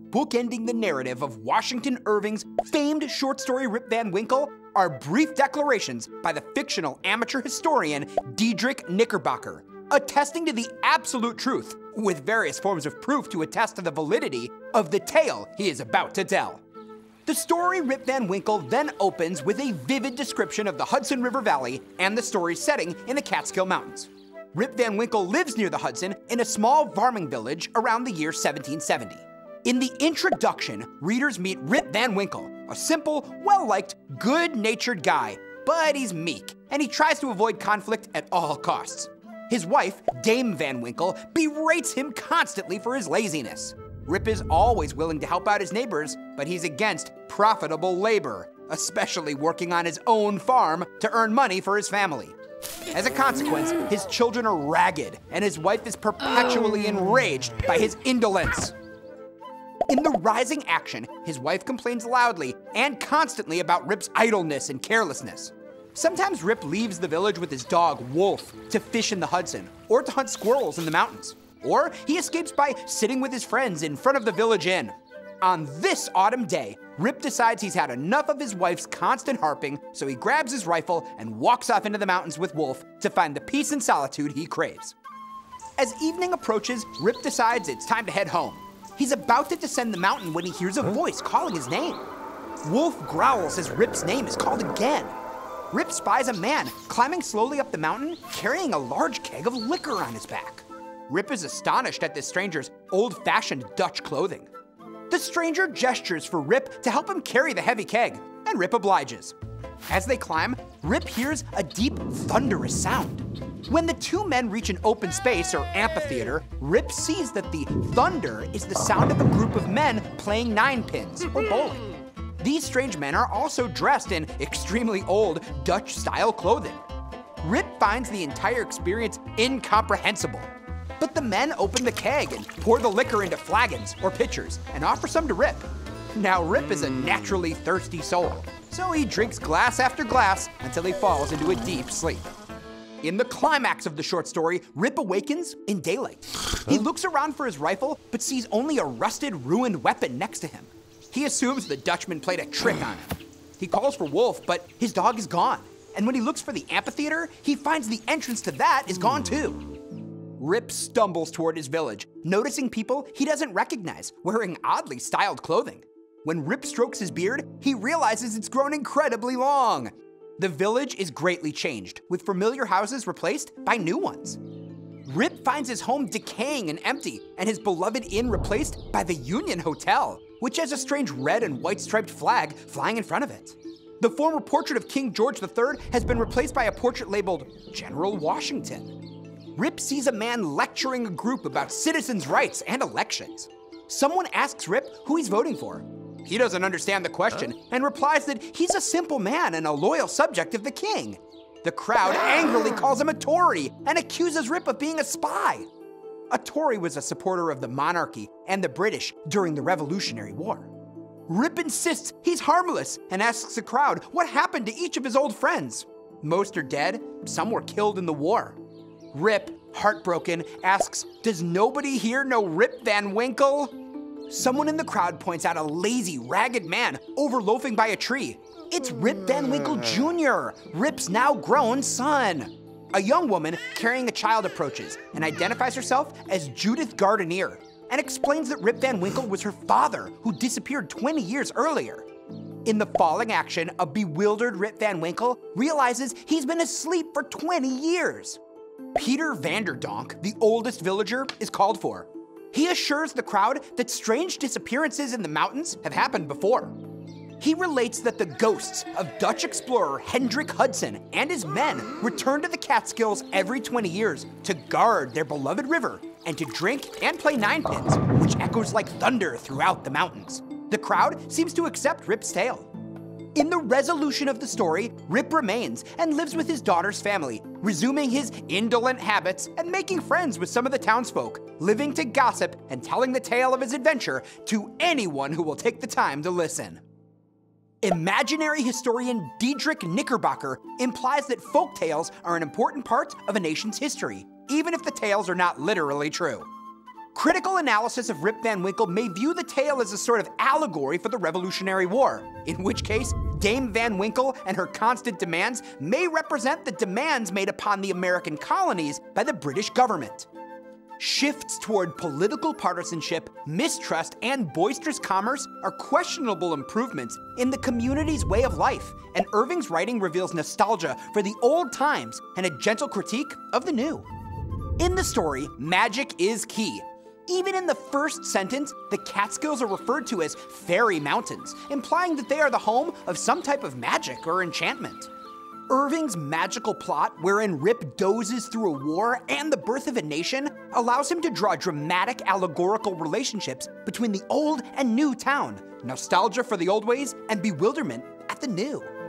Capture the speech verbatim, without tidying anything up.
bookending the narrative of Washington Irving's famed short story Rip Van Winkle are brief declarations by the fictional amateur historian Diedrich Knickerbocker, attesting to the absolute truth, with various forms of proof to attest to the validity of the tale he is about to tell. The story Rip Van Winkle then opens with a vivid description of the Hudson River Valley and the story's setting in the Catskill Mountains. Rip Van Winkle lives near the Hudson in a small farming village around the year seventeen seventy. In the introduction, readers meet Rip Van Winkle, a simple, well-liked, good-natured guy, but he's meek, and he tries to avoid conflict at all costs. His wife, Dame Van Winkle, berates him constantly for his laziness. Rip is always willing to help out his neighbors, but he's against profitable labor, especially working on his own farm to earn money for his family. As a consequence, his children are ragged, and his wife is perpetually enraged by his indolence. In the rising action, his wife complains loudly and constantly about Rip's idleness and carelessness. Sometimes Rip leaves the village with his dog, Wolf, to fish in the Hudson, or to hunt squirrels in the mountains. Or he escapes by sitting with his friends in front of the village inn. On this autumn day, Rip decides he's had enough of his wife's constant harping, so he grabs his rifle and walks off into the mountains with Wolf to find the peace and solitude he craves. As evening approaches, Rip decides it's time to head home. He's about to descend the mountain when he hears a voice calling his name. Wolf growls as Rip's name is called again. Rip spies a man climbing slowly up the mountain, carrying a large keg of liquor on his back. Rip is astonished at this stranger's old-fashioned Dutch clothing. The stranger gestures for Rip to help him carry the heavy keg, and Rip obliges. As they climb, Rip hears a deep, thunderous sound. When the two men reach an open space or amphitheater, Rip sees that the thunder is the sound of a group of men playing ninepins, or bowling. These strange men are also dressed in extremely old Dutch-style clothing. Rip finds the entire experience incomprehensible. But the men open the keg and pour the liquor into flagons or pitchers and offer some to Rip. Now Rip is a naturally thirsty soul, so he drinks glass after glass until he falls into a deep sleep. In the climax of the short story, Rip awakens in daylight. He looks around for his rifle, but sees only a rusted, ruined weapon next to him. He assumes the Dutchman played a trick on him. He calls for Wolf, but his dog is gone. And when he looks for the amphitheater, he finds the entrance to that is gone too. Rip stumbles toward his village, noticing people he doesn't recognize, wearing oddly styled clothing. When Rip strokes his beard, he realizes it's grown incredibly long. The village is greatly changed, with familiar houses replaced by new ones. Rip finds his home decaying and empty, and his beloved inn replaced by the Union Hotel, which has a strange red and white striped flag flying in front of it. The former portrait of King George the Third has been replaced by a portrait labeled General Washington. Rip sees a man lecturing a group about citizens' rights and elections. Someone asks Rip who he's voting for. He doesn't understand the question and replies that he's a simple man and a loyal subject of the king. The crowd angrily calls him a Tory and accuses Rip of being a spy. A Tory was a supporter of the monarchy and the British during the Revolutionary War. Rip insists he's harmless and asks the crowd what happened to each of his old friends. Most are dead, some were killed in the war. Rip, heartbroken, asks, "Does nobody here know Rip Van Winkle?" Someone in the crowd points out a lazy, ragged man overloafing by a tree. It's Rip Van Winkle Junior, Rip's now grown son. A young woman carrying a child approaches and identifies herself as Judith Gardenier and explains that Rip Van Winkle was her father who disappeared twenty years earlier. In the falling action, a bewildered Rip Van Winkle realizes he's been asleep for twenty years. Peter Vanderdonk, the oldest villager, is called for. He assures the crowd that strange disappearances in the mountains have happened before. He relates that the ghosts of Dutch explorer Hendrik Hudson and his men return to the Catskills every twenty years to guard their beloved river and to drink and play ninepins, which echoes like thunder throughout the mountains. The crowd seems to accept Rip's tale. In the resolution of the story, Rip remains and lives with his daughter's family, resuming his indolent habits and making friends with some of the townsfolk, living to gossip and telling the tale of his adventure to anyone who will take the time to listen. Imaginary historian Diedrich Knickerbocker implies that folk tales are an important part of a nation's history, even if the tales are not literally true. Critical analysis of Rip Van Winkle may view the tale as a sort of allegory for the Revolutionary War, in which case, Dame Van Winkle and her constant demands may represent the demands made upon the American colonies by the British government. Shifts toward political partisanship, mistrust, and boisterous commerce are questionable improvements in the community's way of life, and Irving's writing reveals nostalgia for the old times and a gentle critique of the new. In the story, magic is key. Even in the first sentence, the Catskills are referred to as fairy mountains, implying that they are the home of some type of magic or enchantment. Irving's magical plot, wherein Rip dozes through a war and the birth of a nation, allows him to draw dramatic allegorical relationships between the old and new town, nostalgia for the old ways, and bewilderment at the new.